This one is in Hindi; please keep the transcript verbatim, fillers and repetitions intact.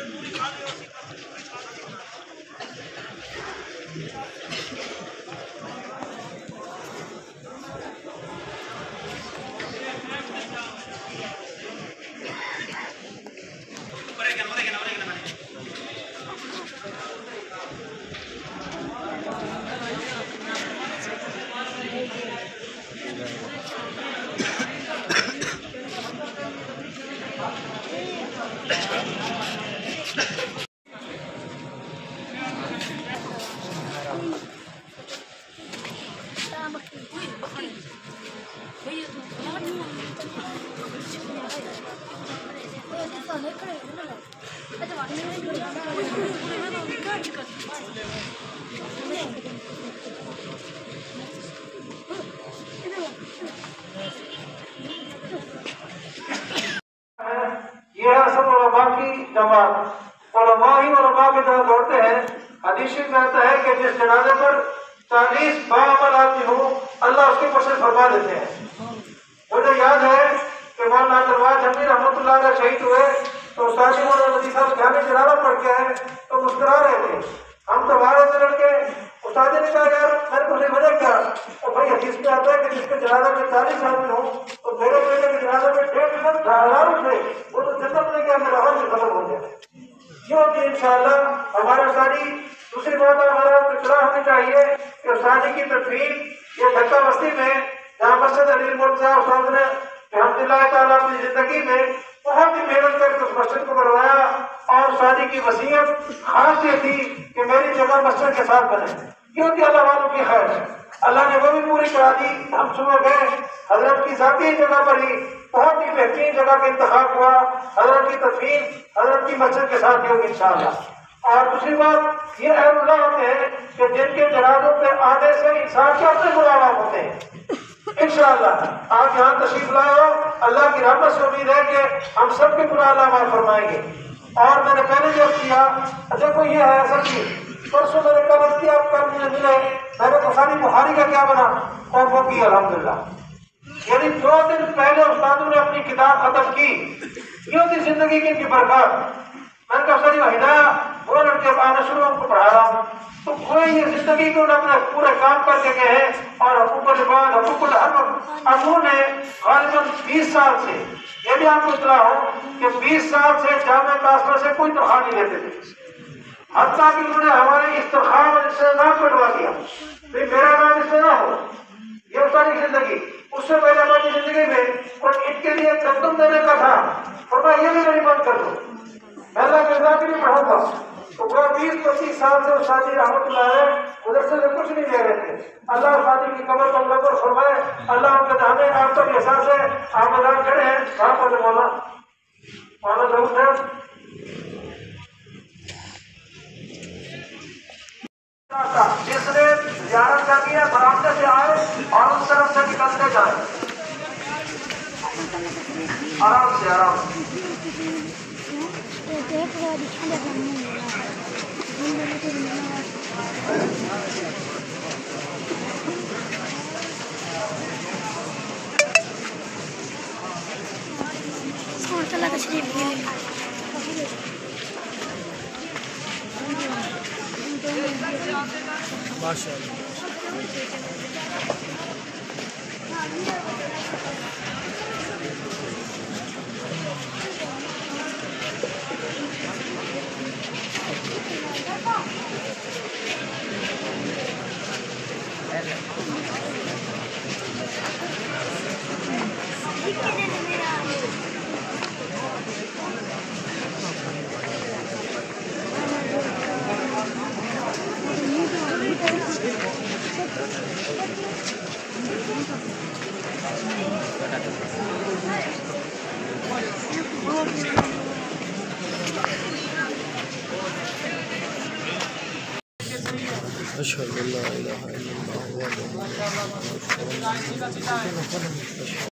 ये असल उलमा की जमात उलमा ही उलमा की तरह दौड़ते हैं। हदीस में कहता है कि जिस जनाजे पर चालीस बाअमल आदमी हो अल्लाह उसके ऊपर से फरमा देते हैं। मुझे याद है कि मौलाना अब्दुल जमी रहमतुल्लाह अलैह शहीद हुए तो साजी मौलाना नबी साहब घर में जनाजा पढ़ के आए तो मुस्कुरा रहे थे। हम तो बाहर से लड़के उस्ताद ने कहा यार मेरे को नहीं बने क्या, तो भाई हदीस में आता है कि जिसके जनाजा में चालीस आदमी हो तो मेरे बेटे के जनाजा में डेढ़ हजार थे वो तो जन्नत में गया, मेरा हाल खत्म हो गया। क्यों कि इंशाअल्लाह हमारे सारी दूसरी बात हमारा इतना होनी चाहिए कि उस्तादी की तकरीर ये धक्का बस्ती में जहाँ मस्जिद अली मुर्तज़ा उस्ताद ने अल्हम्दुलिल्लाह ताला अपनी जिंदगी में बहुत ही मेहनत करके उस मस्जिद को बनवाया और उस्तादी की वसीयत खास ये थी कि मेरी जगह मस्जिद के साथ बने, क्योंकि अल्लाह वालों की खैर अल्लाह ने वो भी पूरी करा दी। हम सुबह गए हजरत की जाती जगह पर ही बहुत ही बेहतरीन जगह का इंतखाब हुआ, हजरत की तदफीन हजरत की मस्जिद के साथ ही होगी इंशाअल्लाह। और दूसरी बात ये अहलुल्लाह होते हैं कि जिनके जनाजों पे आने से इंसान के अपने बुलावा होते हैं। इंशाअल्लाह आप यहाँ तशरीफ लाए हो, अल्लाह की रहमत से उम्मीद है कि हम सबके गुनाह अल्लाह माफ फरमाएंगे। और मैंने पहले जो किया देखो ये है असल की परसों मैंने कल किया, आप कल मुझे मिले मैंने बुखारी बुखारी का क्या बना और वो की अल्हम्दुलिल्लाह। यानी दो दिन पहले उस्तादों ने अपनी किताब खत्म की, ये थी जिंदगी की इनकी बरकत। मैंने कहा सर हिदाया वो लड़के आना शुरू उनको पढ़ा रहा हूँ तो कोई ये जिंदगी को अपने पूरे काम करके गए हैं। और हुकूकुल इबाद हुकूकुल अबू ने गालिबन बीस साल से ये भी आपको इतला हो कि बीस साल से जामे कासरा से कोई तनख्वाह नहीं लेते थे, हत्ता कि उन्होंने हमारे इस तनख्वाह में इससे नाम कटवा दिया, तो मेरा नाम इसमें ना हो। ये सारी जिंदगी उससे पहले हमारी जिंदगी में और इनके लिए कदम देने का था और मैं ये भी नहीं बंद कर दो, मैं अल्लाह के रज़ा के लिए पढ़ूंगा। तो वो बीस पच्चीस साल से साथी रहमतुल्लाह है उधर से कुछ नहीं ले रहे थे। अल्लाह साथी की कमर को नजर फरमाए, अल्लाह उनके जाने आप तक एहसास है। आप मैदान खड़े हैं वहां पर मौला मौला जरूर है जिसने ज़ियारत करनी है बरामदे से आए और उस तरफ से निकलते जाए आराम से आराम से। माशाअल्लाह अशहदु अल्ला इलाहा इल्लल्लाह।